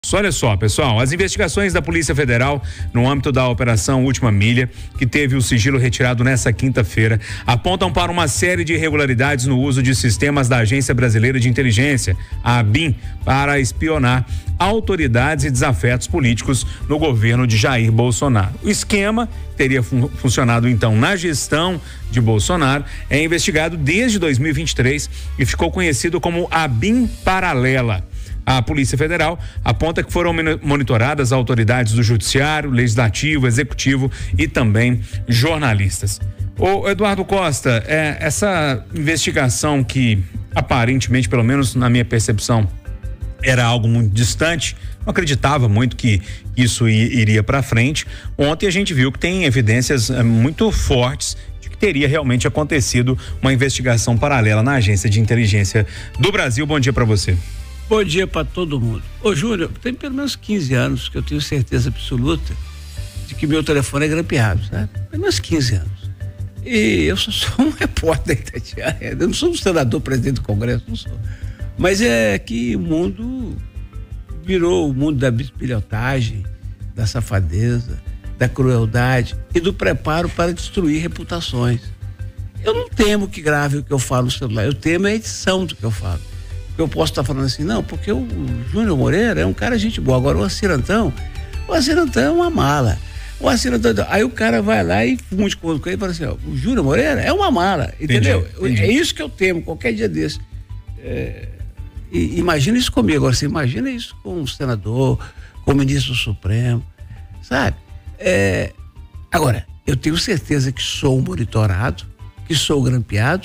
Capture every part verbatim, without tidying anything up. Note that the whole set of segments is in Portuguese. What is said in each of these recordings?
Olha só, pessoal, as investigações da Polícia Federal no âmbito da Operação Última Milha, que teve o sigilo retirado nesta quinta-feira, apontam para uma série de irregularidades no uso de sistemas da Agência Brasileira de Inteligência, a ABIN, para espionar autoridades e desafetos políticos no governo de Jair Bolsonaro. O esquema teria fun- funcionado então na gestão de Bolsonaro, é investigado desde dois mil e vinte e três e ficou conhecido como ABIN Paralela. A Polícia Federal aponta que foram monitoradas autoridades do Judiciário, Legislativo, Executivo e também jornalistas. Ô Eduardo Costa, é, essa investigação que aparentemente, pelo menos na minha percepção, era algo muito distante, não acreditava muito que isso iria para frente. Ontem a gente viu que tem evidências é, muito fortes de que teria realmente acontecido uma investigação paralela na Agência de Inteligência do Brasil. Bom dia para você. Bom dia para todo mundo. Ô Júnior, tem pelo menos quinze anos que eu tenho certeza absoluta de que meu telefone é grampeado, né? Pelo menos quinze anos. E eu só sou um repórter da Itatiaia, eu não sou um senador, presidente do Congresso, não sou. Mas é que o mundo virou o mundo da bisbilhotagem, da safadeza, da crueldade e do preparo para destruir reputações. Eu não temo que grave o que eu falo no celular, eu temo a edição do que eu falo. Eu posso estar falando assim, não, porque o Júnior Moreira é um cara gente boa. Agora o Acirantão, o Acirantão é uma mala. O Acirantão, aí o cara vai lá e funde com ele e fala assim, ó, o Júnior Moreira é uma mala, entendeu? Entendi, entendi. É isso que eu temo, qualquer dia desse. É, e, imagina isso comigo, agora você imagina isso com um senador, com o ministro Supremo, sabe? É, agora, eu tenho certeza que sou monitorado, que sou grampeado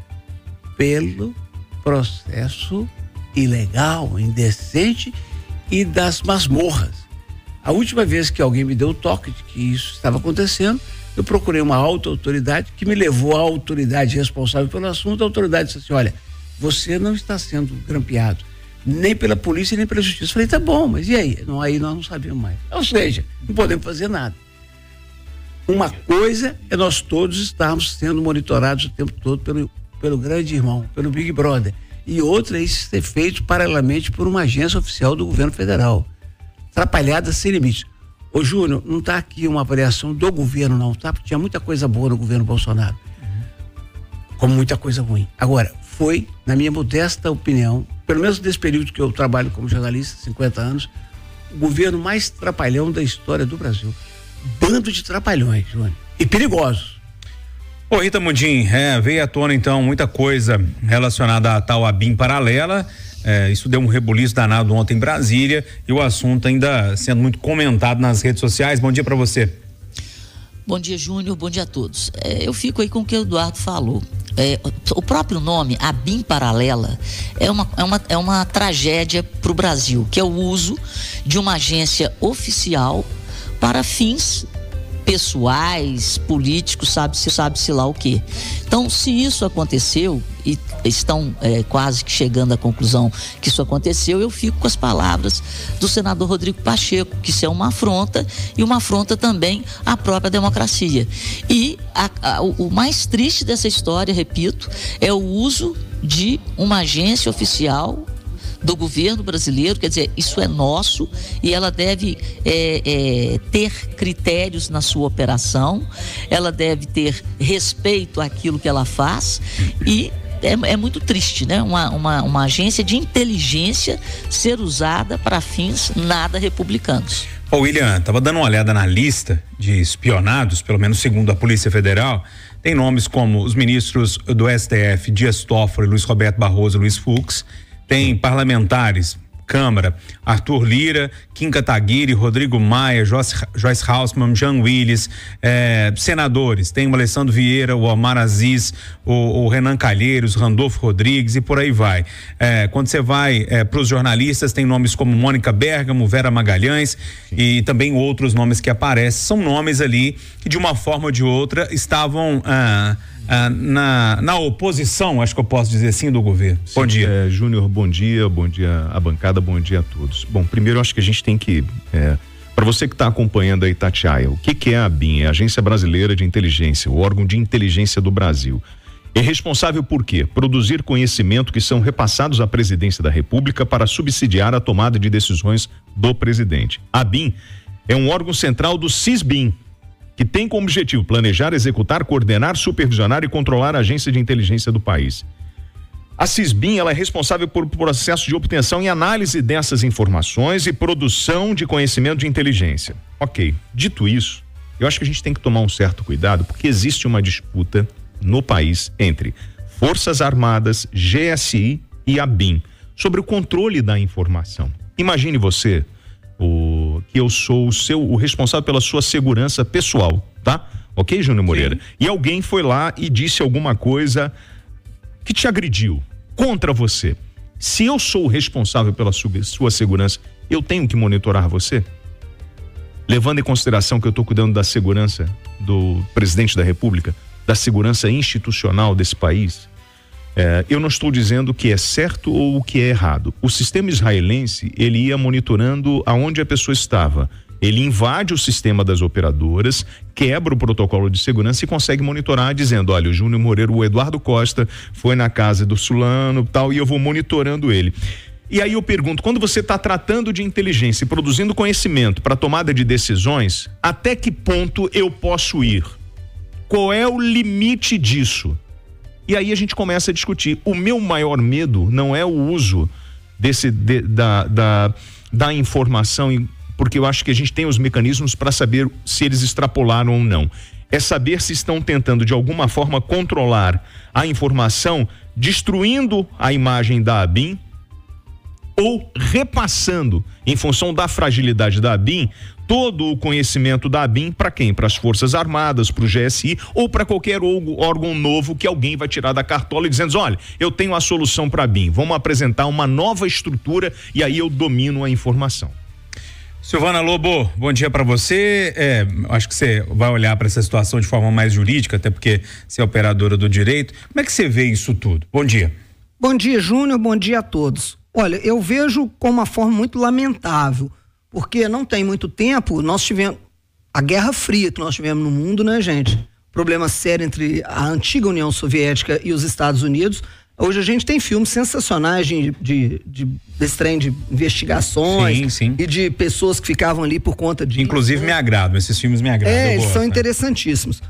pelo processo ilegal, indecente e das masmorras. A última vez que alguém me deu o toque de que isso estava acontecendo, eu procurei uma alta autoridade que me levou à autoridade responsável pelo assunto. A autoridade disse assim, olha, você não está sendo grampeado, nem pela polícia, nem pela justiça. Eu falei, tá bom, mas e aí? Não, aí nós não sabemos mais. Ou seja, não podemos fazer nada. Uma coisa é nós todos estarmos sendo monitorados o tempo todo pelo pelo grande irmão, pelo Big Brother. E outra é isso ser feito paralelamente por uma agência oficial do governo federal. Atrapalhada sem limites. Ô Júnior, não está aqui uma avaliação do governo não, tá? Porque tinha muita coisa boa no governo Bolsonaro. Uhum. Como muita coisa ruim. Agora, foi, na minha modesta opinião, pelo menos nesse período que eu trabalho como jornalista, cinquenta anos, o governo mais trapalhão da história do Brasil. Bando de trapalhões, Júnior. E perigosos. Ô Rita Mundim, é, veio à tona então muita coisa relacionada a tal ABIN paralela, é, isso deu um rebuliço danado ontem em Brasília e o assunto ainda sendo muito comentado nas redes sociais. Bom dia para você. Bom dia, Júnior, bom dia a todos. É, eu fico aí com o que o Eduardo falou. É, o próprio nome, ABIN paralela, é uma, é uma, é uma tragédia para o Brasil, que é o uso de uma agência oficial para fins pessoais, políticos, sabe-se sabe-se lá o quê. Então, se isso aconteceu e estão é, quase que chegando à conclusão que isso aconteceu, eu fico com as palavras do senador Rodrigo Pacheco, que isso é uma afronta e uma afronta também à própria democracia. E a, a, o, o mais triste dessa história, repito, é o uso de uma agência oficial do governo brasileiro, quer dizer, isso é nosso e ela deve é, é, ter critérios na sua operação, ela deve ter respeito àquilo que ela faz e é, é muito triste, né? Uma, uma, uma agência de inteligência ser usada para fins nada republicanos. Ô William, tava dando uma olhada na lista de espionados, pelo menos segundo a Polícia Federal, tem nomes como os ministros do S T F, Dias Toffoli, Luiz Roberto Barroso, Luiz Fux. Tem parlamentares, Câmara, Arthur Lira, Kim Kataguiri, Rodrigo Maia, Joyce, Joyce Hausmann, Jean Willis, eh, senadores, tem o Alessandro Vieira, o Omar Aziz, o, o Renan Calheiros, Randolfo Rodrigues e por aí vai. Eh, quando você vai eh, para os jornalistas, tem nomes como Mônica Bergamo, Vera Magalhães e também outros nomes que aparecem, são nomes ali que de uma forma ou de outra estavam ah, Ah, na, na oposição, acho que eu posso dizer assim, do governo. Sim, bom dia. É, Júnior, bom dia, bom dia à bancada, bom dia a todos. Bom, primeiro acho que a gente tem que, é, para você que está acompanhando a Itatiaia, o que, que é a ABIN? É a Agência Brasileira de Inteligência, o órgão de inteligência do Brasil. É responsável por quê? Produzir conhecimento que são repassados à presidência da República para subsidiar a tomada de decisões do presidente. A ABIN é um órgão central do CISBIN, que tem como objetivo planejar, executar, coordenar, supervisionar e controlar a agência de inteligência do país. A CISBIN, ela é responsável por processo de obtenção e análise dessas informações e produção de conhecimento de inteligência. Ok, dito isso, eu acho que a gente tem que tomar um certo cuidado, porque existe uma disputa no país entre Forças Armadas, G S I e ABIN sobre o controle da informação. Imagine você o, que eu sou o seu o responsável pela sua segurança pessoal, tá? Ok, Júnior Moreira? Sim. E alguém foi lá e disse alguma coisa que te agrediu contra você. Se eu sou o responsável pela sua, sua segurança, eu tenho que monitorar você? Levando em consideração que eu estou cuidando da segurança do presidente da República, da segurança institucional desse país, é, eu não estou dizendo o que é certo ou o que é errado. O sistema israelense, ele ia monitorando aonde a pessoa estava. Ele invade o sistema das operadoras, quebra o protocolo de segurança e consegue monitorar dizendo, olha, o Júnior Moreira, o Eduardo Costa foi na casa do fulano tal, e eu vou monitorando ele. E aí eu pergunto, quando você está tratando de inteligência e produzindo conhecimento para tomada de decisões, até que ponto eu posso ir? Qual é o limite disso? E aí a gente começa a discutir. O meu maior medo não é o uso desse, de, da, da, da informação, porque eu acho que a gente tem os mecanismos para saber se eles extrapolaram ou não. É saber se estão tentando de alguma forma controlar a informação, destruindo a imagem da ABIN, ou repassando, em função da fragilidade da ABIN, todo o conhecimento da ABIN para quem? Para as Forças Armadas, para o G S I ou para qualquer órgão novo que alguém vai tirar da cartola e dizendo, olha, eu tenho a solução para a ABIN, vamos apresentar uma nova estrutura e aí eu domino a informação. Silvana Lobo, bom dia para você. É, acho que você vai olhar para essa situação de forma mais jurídica, até porque você é operadora do direito. Como é que você vê isso tudo? Bom dia. Bom dia, Júnior, bom dia a todos. Olha, eu vejo como uma forma muito lamentável, porque não tem muito tempo, nós tivemos a Guerra Fria que nós tivemos no mundo, né, gente? Problema sério entre a antiga União Soviética e os Estados Unidos. Hoje a gente tem filmes sensacionais de, de, de, desse trem de investigações, sim, sim. E de pessoas que ficavam ali por conta de... Inclusive né? me agradam, esses filmes me agradam. É, eles gosto, são né? interessantíssimos.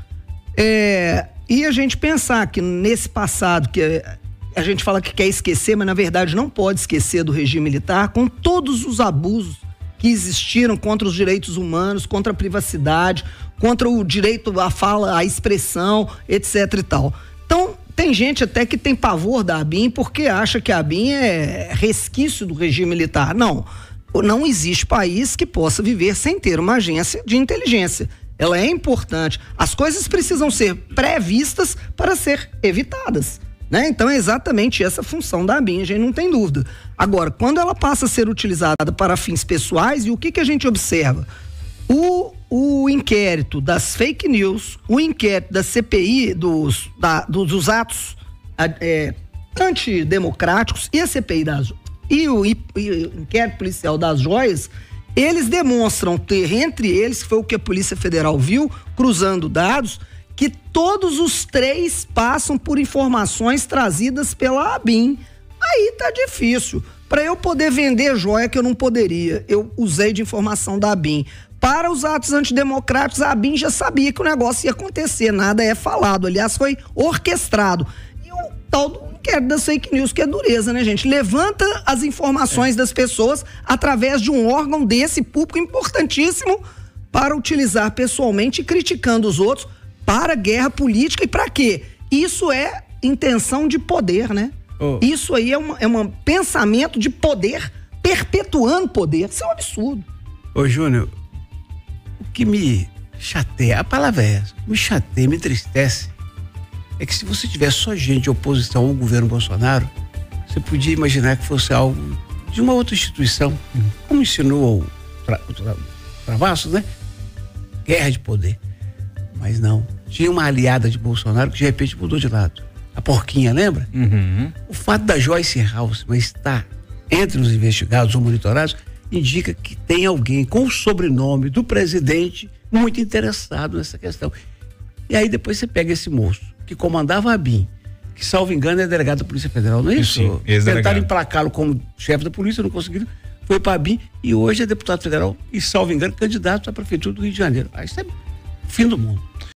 É, e a gente pensar que nesse passado, que a gente fala que quer esquecer, mas na verdade não pode esquecer do regime militar, com todos os abusos que existiram contra os direitos humanos, contra a privacidade, contra o direito à fala, à expressão, etc e tal. Então, tem gente até que tem pavor da ABIN porque acha que a ABIN é resquício do regime militar. Não, não existe país que possa viver sem ter uma agência de inteligência. Ela é importante. As coisas precisam ser previstas para ser evitadas, né? Então é exatamente essa a função da ABIN, a gente não tem dúvida. Agora, quando ela passa a ser utilizada para fins pessoais, e o que que a gente observa? O, o inquérito das fake news, o inquérito da C P I, dos, da, dos, dos atos é, antidemocráticos e a C P I das, e, o, e o inquérito policial das joias, eles demonstram ter entre eles, que foi o que a Polícia Federal viu, cruzando dados, que todos os três passam por informações trazidas pela ABIN. Aí tá difícil. Para eu poder vender joia que eu não poderia, eu usei de informação da ABIN. Para os atos antidemocráticos, a ABIN já sabia que o negócio ia acontecer, nada é falado, aliás, foi orquestrado. E o tal do inquérito das fake news, que é dureza, né, gente? Levanta as informações é. das pessoas através de um órgão desse público importantíssimo para utilizar pessoalmente, criticando os outros, para guerra política. E para quê? Isso é intenção de poder, né? Oh. Isso aí é um é uma pensamento de poder, perpetuando poder. Isso é um absurdo. Ô, Júnior, o que me chateia, a palavra é essa, me chateia, me entristece, é que se você tivesse só gente de oposição ao governo Bolsonaro, você podia imaginar que fosse algo de uma outra instituição, hum. como ensinou o tra, tra, Travassos, né? Guerra de poder. Mas não, tinha uma aliada de Bolsonaro que de repente mudou de lado. A porquinha, lembra? Uhum. O fato da Joyce Houseman estar entre os investigados ou monitorados indica que tem alguém com o sobrenome do presidente muito interessado nessa questão. E aí depois você pega esse moço que comandava a ABIN, que, salvo engano, é delegado da Polícia Federal, não é isso? Sim, ex-delegado. Tentaram emplacá-lo como chefe da polícia, não conseguiram. Foi para a B I M e hoje é deputado federal e, salvo engano, candidato à Prefeitura do Rio de Janeiro. Aí isso é o fim do mundo.